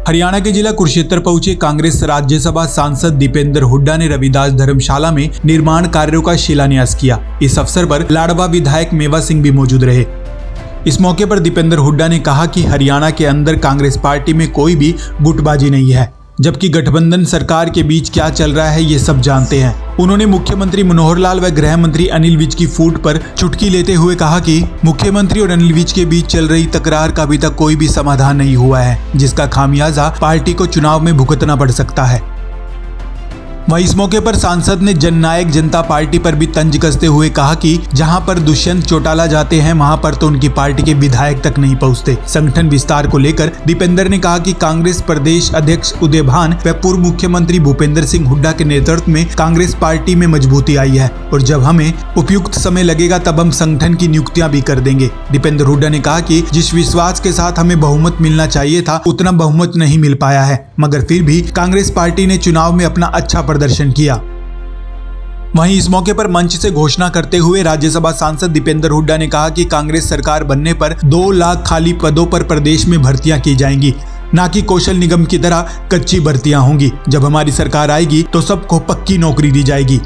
हरियाणा के जिला कुरुक्षेत्र पहुंचे कांग्रेस राज्यसभा सांसद दीपेंद्र हुड्डा ने रविदास धर्मशाला में निर्माण कार्यों का शिलान्यास किया। इस अवसर पर लाडवा विधायक मेवा सिंह भी मौजूद रहे। इस मौके पर दीपेंद्र हुड्डा ने कहा कि हरियाणा के अंदर कांग्रेस पार्टी में कोई भी गुटबाजी नहीं है, जबकि गठबंधन सरकार के बीच क्या चल रहा है ये सब जानते हैं। उन्होंने मुख्यमंत्री मनोहर लाल व गृह मंत्री अनिल विज की फूट पर चुटकी लेते हुए कहा कि मुख्यमंत्री और अनिल विज के बीच चल रही तकरार का अभी तक कोई भी समाधान नहीं हुआ है, जिसका खामियाजा पार्टी को चुनाव में भुगतना पड़ सकता है। वहीं इस मौके पर सांसद ने जननायक जनता पार्टी पर भी तंज कसते हुए कहा कि जहां पर दुष्यंत चौटाला जाते हैं वहां पर तो उनकी पार्टी के विधायक तक नहीं पहुंचते। संगठन विस्तार को लेकर दीपेंद्र ने कहा कि कांग्रेस प्रदेश अध्यक्ष उदय भान व पूर्व मुख्यमंत्री भूपेंद्र सिंह हुड्डा के नेतृत्व में कांग्रेस पार्टी में मजबूती आई है और जब हमें उपयुक्त समय लगेगा तब हम संगठन की नियुक्तियां भी कर देंगे। दीपेंद्र हुड्डा ने कहा कि जिस विश्वास के साथ हमें बहुमत मिलना चाहिए था उतना बहुमत नहीं मिल पाया है, मगर फिर भी कांग्रेस पार्टी ने चुनाव में अपना अच्छा प्रदर्शन किया। वहीं इस मौके पर मंच से घोषणा करते हुए राज्यसभा सांसद दीपेंद्र हुड्डा ने कहा कि कांग्रेस सरकार बनने पर 2 लाख खाली पदों पर प्रदेश में भर्तियां की जाएंगी, ना कि कौशल निगम की तरह कच्ची भर्तियां होंगी। जब हमारी सरकार आएगी तो सबको पक्की नौकरी दी जाएगी।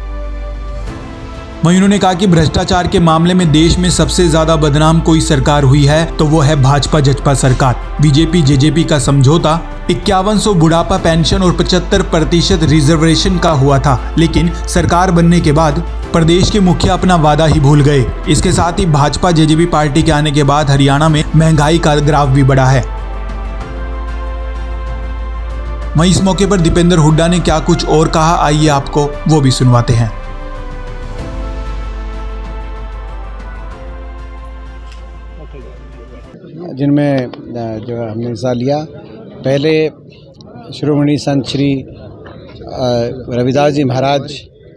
वहीं उन्होंने कहा कि भ्रष्टाचार के मामले में देश में सबसे ज्यादा बदनाम कोई सरकार हुई है तो वो है भाजपा जजपा सरकार। बीजेपी जेजेपी का समझौता 5100 बुढ़ापा पेंशन और 75% रिजर्वेशन का हुआ था, लेकिन सरकार बनने के बाद प्रदेश के मुखिया अपना वादा ही भूल गए। इसके साथ ही भाजपा जेजेपी पार्टी के आने के बाद हरियाणा में महंगाई का ग्राफ भी बढ़ा है। वहीं इस मौके पर दीपेंद्र हुड्डा ने क्या कुछ और कहा, आइए आपको वो भी सुनवाते हैं। जिनमें जो हमने हिस्सा लिया, पहले शिरोमणि संत श्री रविदास जी महाराज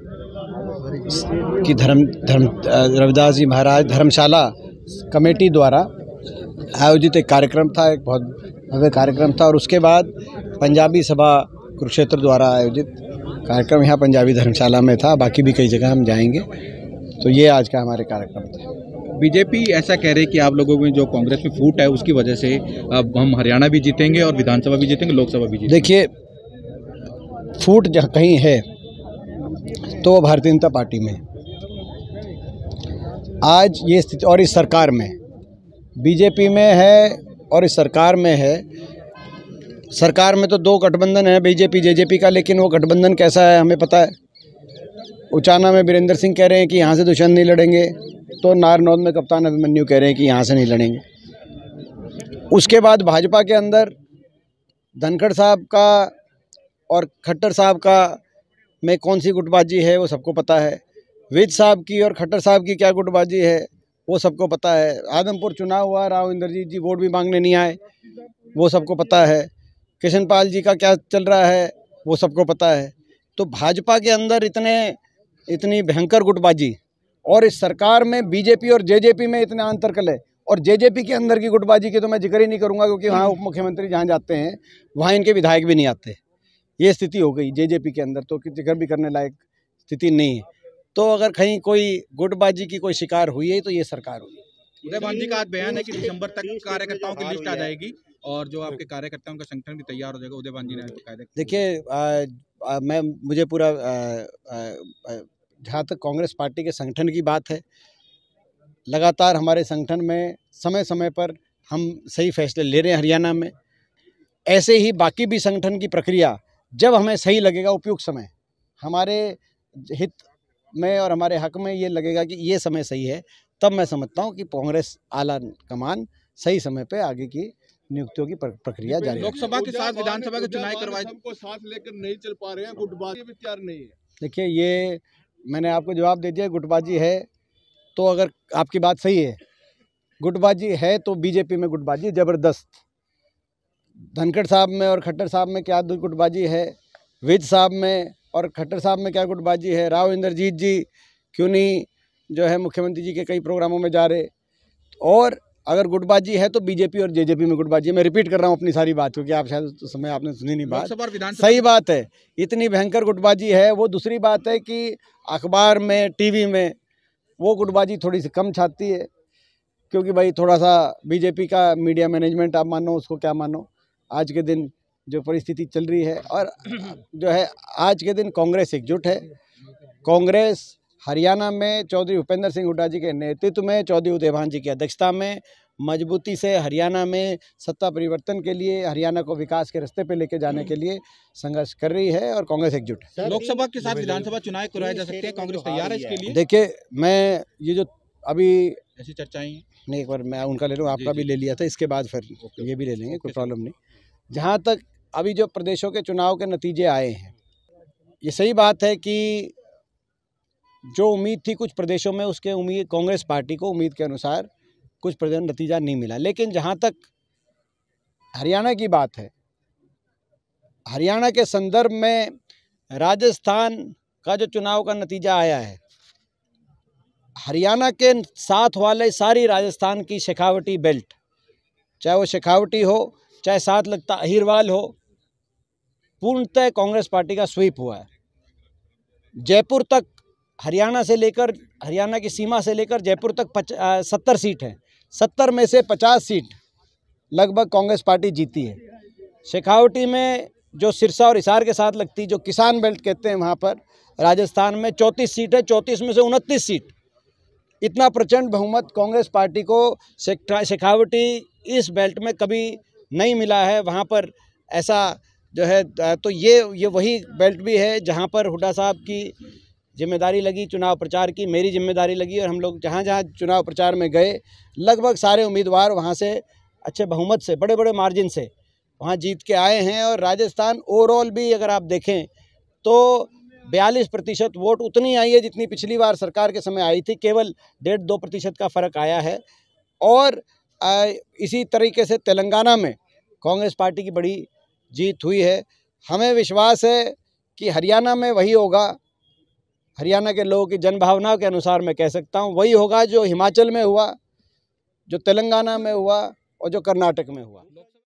की रविदास जी महाराज धर्मशाला कमेटी द्वारा आयोजित एक कार्यक्रम था, एक बहुत भव्य कार्यक्रम था। और उसके बाद पंजाबी सभा कुरुक्षेत्र द्वारा आयोजित कार्यक्रम यहाँ पंजाबी धर्मशाला में था। बाकी भी कई जगह हम जाएंगे। तो ये आज का हमारे कार्यक्रम था। बीजेपी ऐसा कह रही है कि आप लोगों में जो कांग्रेस में फूट है उसकी वजह से अब हम हरियाणा भी जीतेंगे और विधानसभा भी जीतेंगे, लोकसभा भी जीतेंगे। देखिए, फूट जहाँ कहीं है तो वो भारतीय जनता पार्टी में आज ये स्थिति, और इस सरकार में बीजेपी में है और इस सरकार में है। सरकार में तो 2 गठबंधन है, बीजेपी जेजेपी का, लेकिन वो गठबंधन कैसा है हमें पता है। उचाना में वीरेंद्र सिंह कह रहे हैं कि यहाँ से दुष्यंत नहीं लड़ेंगे, तो नारनौल में कप्तान अभिमन्यु कह रहे हैं कि यहाँ से नहीं लड़ेंगे। उसके बाद भाजपा के अंदर धनखड़ साहब का और खट्टर साहब का में कौन सी गुटबाजी है वो सबको पता है। विज साहब की और खट्टर साहब की क्या गुटबाजी है वो सबको पता है। आदमपुर चुनाव हुआ, राव इंद्रजीत जी वोट भी मांगने नहीं आए, वो सबको पता है। किशन पाल जी का क्या चल रहा है वो सबको पता है। तो भाजपा के अंदर इतनी भयंकर गुटबाजी, और इस सरकार में बीजेपी और जेजेपी में इतना अंतरकल है। और जेजेपी के अंदर की गुटबाजी की तो मैं जिक्र ही नहीं करूंगा, क्योंकि वहाँ उप मुख्यमंत्री जहाँ जाते हैं वहाँ इनके विधायक भी नहीं आते। ये स्थिति हो गई जेजेपी के अंदर, तो जिक्र भी करने लायक स्थिति नहीं है। तो अगर कहीं कोई गुटबाजी की कोई शिकार हुई है तो ये सरकार हुई है। उदय भान जी का आज बयान है कि दिसंबर तक कार्यकर्ताओं की लिस्ट आ जाएगी और जो आपके कार्यकर्ताओं का संगठन भी तैयार हो जाएगा। उदय भान जी ने देखिए, मुझे पूरा जहाँ तक कांग्रेस पार्टी के संगठन की बात है, लगातार हमारे संगठन में समय समय पर हम सही फैसले ले रहे हैं हरियाणा में। ऐसे ही बाकी भी संगठन की प्रक्रिया जब हमें सही लगेगा, उपयुक्त समय हमारे हित में और हमारे हक में ये लगेगा कि ये समय सही है, तब मैं समझता हूँ कि कांग्रेस आला कमान सही समय पे आगे की नियुक्तियों की प्रक्रिया जारी है। लोकसभा के साथ विधानसभा के चुनाव करवाए, सबको साथ लेकर नहीं चल पा रहे हैं, गुटबाजी भी तैयार नहीं है। देखिए, ये मैंने आपको जवाब दे दिया। गुटबाजी है तो अगर आपकी बात सही है, गुटबाजी है तो बीजेपी में गुटबाजी ज़बरदस्त। धनखड़ साहब में और खट्टर साहब में क्या गुटबाजी है, विज साहब में और खट्टर साहब में क्या गुटबाजी है, राव इंद्रजीत जी क्यों नहीं जो है मुख्यमंत्री जी के कई प्रोग्रामों में जा रहे। और अगर गुटबाजी है तो बीजेपी और जेजेपी में गुटबाजी है। मैं रिपीट कर रहा हूँ अपनी सारी बात, क्योंकि आप शायद उस समय आपने सुनी नहीं बात। सही बात है, इतनी भयंकर गुटबाजी है वो। दूसरी बात है कि अखबार में, टीवी में वो गुटबाजी थोड़ी सी कम छाती है, क्योंकि भाई थोड़ा सा बीजेपी का मीडिया मैनेजमेंट आप मानो उसको क्या मानो, आज के दिन जो परिस्थिति चल रही है, और जो है आज के दिन कांग्रेस एकजुट है। कांग्रेस हरियाणा में चौधरी भूपेंद्र सिंह हुड्डा जी के नेतृत्व में, चौधरी उदयभान जी की अध्यक्षता में मजबूती से हरियाणा में सत्ता परिवर्तन के लिए, हरियाणा को विकास के रास्ते पे लेके जाने के लिए संघर्ष कर रही है और कांग्रेस एकजुट है। लोकसभा के साथ विधानसभा चुनाव करवाए जा सकते हैं, कांग्रेस तैयार है इसके लिए? देखिए, मैं ये जो अभी ऐसी चर्चाएं नहीं, एक बार मैं उनका ले लूँ, आपका भी ले लिया था, इसके बाद फिर ये भी ले लेंगे, कोई प्रॉब्लम नहीं। जहाँ तक अभी जो प्रदेशों के चुनाव के नतीजे आए हैं, ये सही बात है कि जो उम्मीद थी कुछ प्रदेशों में, उसके उम्मीद कांग्रेस पार्टी को उम्मीद के अनुसार कुछ प्रदेश में नतीजा नहीं मिला। लेकिन जहाँ तक हरियाणा की बात है, हरियाणा के संदर्भ में राजस्थान का जो चुनाव का नतीजा आया है, हरियाणा के साथ वाले सारी राजस्थान की शेखावटी बेल्ट, चाहे वो शेखावटी हो, चाहे साथ लगता अहिरवाल हो, पूर्णतः कांग्रेस पार्टी का स्वीप हुआ है। जयपुर तक, हरियाणा से लेकर, हरियाणा की सीमा से लेकर जयपुर तक 70 सीट हैं। 70 में से 50 सीट लगभग कांग्रेस पार्टी जीती है। शेखावटी में जो सिरसा और हिसार के साथ लगती, जो किसान बेल्ट कहते हैं, वहाँ पर राजस्थान में 34 सीट है। 34 में से 29 सीट। इतना प्रचंड बहुमत कांग्रेस पार्टी को शेखावटी इस बेल्ट में कभी नहीं मिला है। वहाँ पर ऐसा जो है, तो ये वही बेल्ट भी है जहाँ पर हुड्डा साहब की जिम्मेदारी लगी चुनाव प्रचार की, मेरी जिम्मेदारी लगी, और हम लोग जहाँ जहाँ चुनाव प्रचार में गए, लगभग सारे उम्मीदवार वहाँ से अच्छे बहुमत से, बड़े बड़े मार्जिन से वहाँ जीत के आए हैं। और राजस्थान ओवरऑल भी अगर आप देखें तो 42% वोट उतनी आई है जितनी पिछली बार सरकार के समय आई थी। केवल 1.5-2% का फ़र्क आया है। और इसी तरीके से तेलंगाना में कांग्रेस पार्टी की बड़ी जीत हुई है। हमें विश्वास है कि हरियाणा में वही होगा, हरियाणा के लोगों की जनभावनाओं के अनुसार मैं कह सकता हूँ वही होगा जो हिमाचल में हुआ, जो तेलंगाना में हुआ और जो कर्नाटक में हुआ।